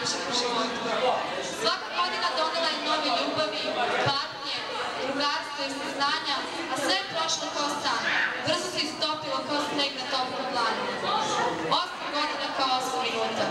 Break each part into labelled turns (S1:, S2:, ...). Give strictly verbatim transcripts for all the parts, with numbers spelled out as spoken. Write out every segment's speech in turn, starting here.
S1: najlepšeg u životu. Svaka godina donela je nove ljubavi, patnje, drugarstva i saznanja, a sve je prošlo kao san. Brzo se istopilo kao sneg na toplom planu. Osam godina kao osam minuta.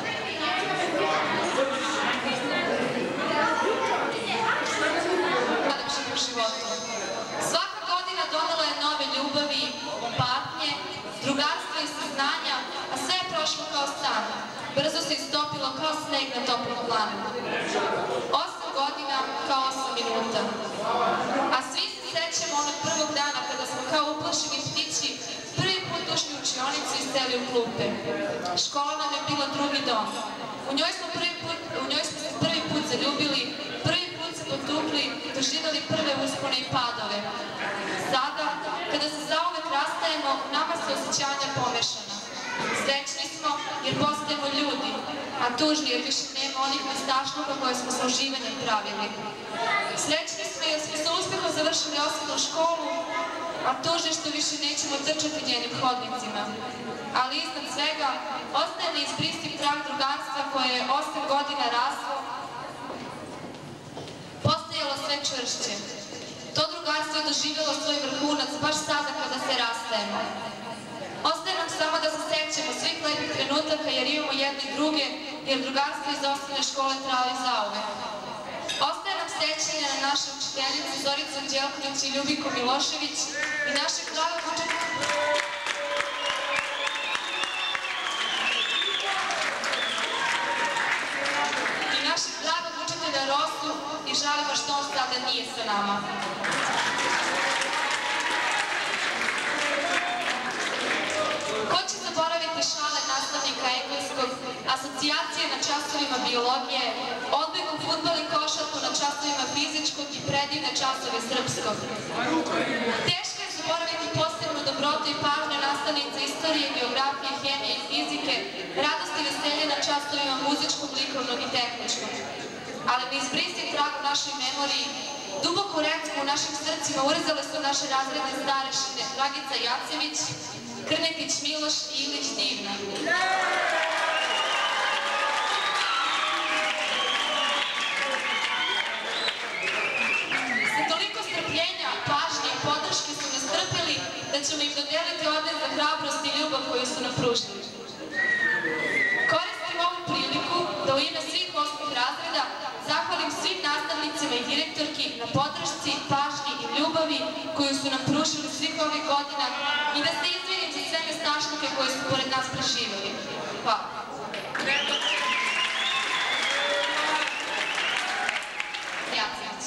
S1: Najlepšeg u životu. Svaka godina donela je nove ljubavi, patnje, drugarstva i saznanja, a sve je prošlo kao san. Brzo se istopilo kao sneg na toplom planu. Osam godina kao osam minuta. A svi se sećamo onog prvog dana kada smo kao uplašeni ptići prvi put ušli u učionicu i seli u klupe. Škola nam je bila drugi dom. U njoj smo prvi put, u njoj smo se prvi put zaljubili, prvi put se potukli, doživjeli prve uspone i padove. Sada, kada se zauvek rastajemo, nama se osjećanja pomešana. Srećni smo jer postajemo ljudi, a tužni jer više nema onih nestašluka koje smo sa uživanjem pravili. Srećni smo jer smo sa uspehom završili osnovnu školu, a tužni što više nećemo trčati njenim hodnicima. Ali iznad svega, ostaje neizbristiv trag drugarstva koje je osam godina raslo, postajalo sve čvršće. To drugarstvo je doživjelo svoj vrhunac baš sada kada se rastajemo. Ostaje nam samo da se sećamo svih lepih trenutaka jer imamo jedne druge, jer drugarstvo iz osnovne škole trajali zauvek. Ostaje nam sećanje na naše učiteljice Zoricu Đelković i Ljubiko Milošević i našeg dragog učitelja i našeg dragog učitelja Rosu i žalimo što on sada nije sa nama. Ko će zaboraviti šale nastavnika engleskog, asocijacije na časovima biologije, odbojku, fudbal i košarku na časovima fizičkog i predivne časove srpskog? Teško je zaboraviti posebnu dobrotu i pažnju nastavnica istorije, geografije, hemije i fizike, radost i veselje na časovima muzičkog, likovnog i tehničkog. Ali neizbrisiv trag u našoj memoriji, duboko u recku u našim srcima urezale su naše razredne starešine Dragica Jacević, Krnetić Miloš i Ilić Divna. Sa toliko strpljenja, pažnje i podrške su nas trpeli da ćemo im dodeliti orden za hrabrost i ljubav koju su nam pružili. Koristim ovu priliku da u ime svih osmih razreda zahvalim svim nastavnicima i direktorki na podršci, pažnji i ljubavi koju su nam pružili svih ovih godina i da se izvinim za sve nestašluke koje su pored nas preživjeli. Hvala. Jacević.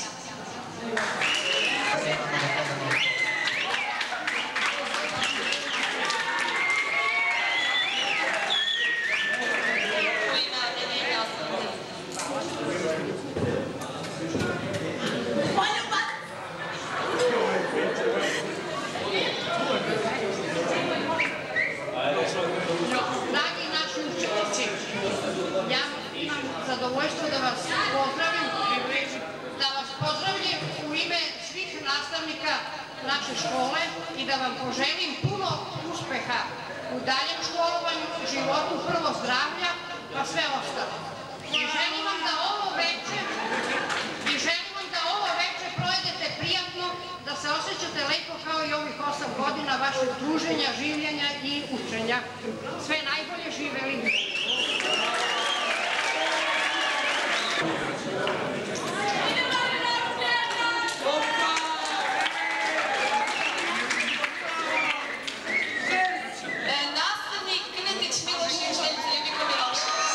S2: Zadovoljstvo da vas pozdravim, da vas pozdravljam u ime svih nastavnika naše škole i da vam poželim puno uspeha u daljem školovanju, životu, prvo zdravlja, pa sve ostalo. I želim vam da ovo veče, i želim vam da ovo veče provedete prijatno, da se osjećate lepo kao i ovih osam godina vašeg druženja, življenja i učenja. Sve najbolje, živeli.
S1: Nastavnik Krnetić Miloš i učiteljica Ljubiko Milošević.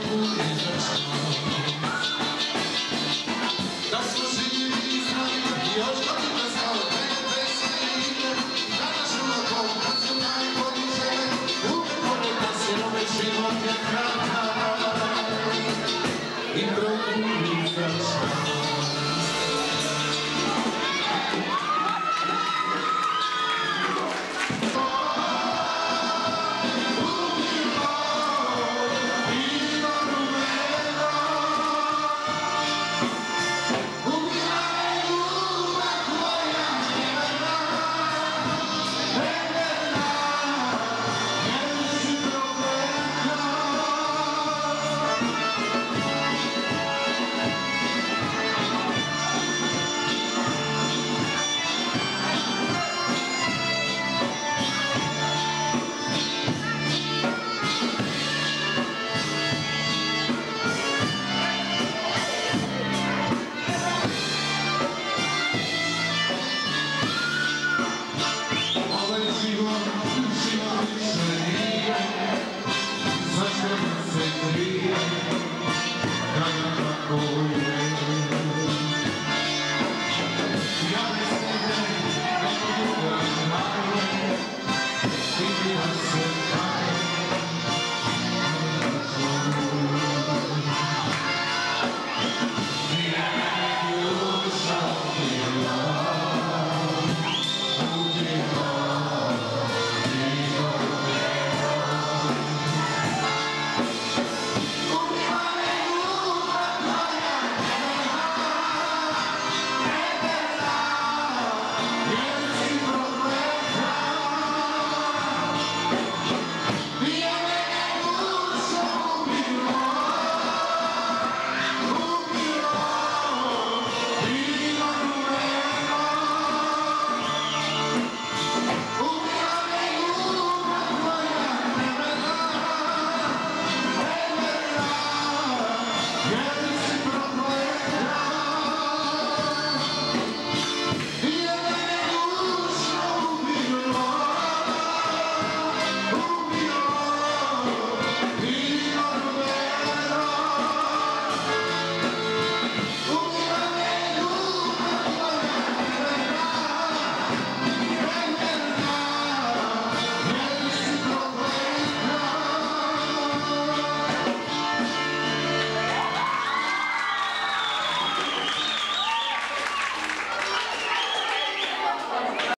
S3: Da smo živi i zdravi i još godina znali mene veselite, danas životom kad su najbolji žele, uvek one da se ove život je kratak i broj.